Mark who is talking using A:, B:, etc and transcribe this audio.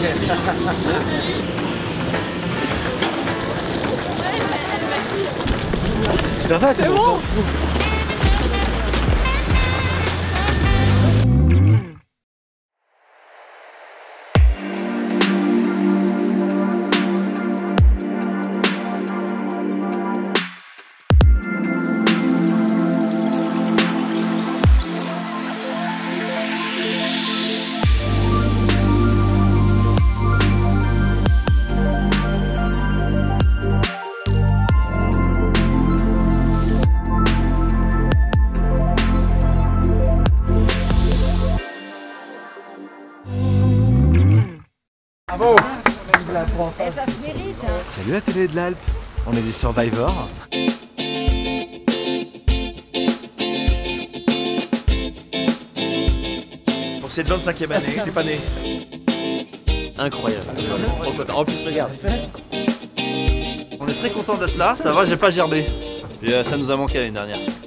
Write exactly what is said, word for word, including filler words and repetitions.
A: Ça va, t'es bon?
B: Bravo.
C: Et ça se mérite. Hein.
A: Salut la télé de l'Alpe, on est des survivors. Pour cette vingt-cinquième année, j'étais pas né.
B: Incroyable. En plus, regarde. On est très content d'être là, ça va, j'ai pas gerbé.
D: Et euh, ça nous a manqué l'année dernière.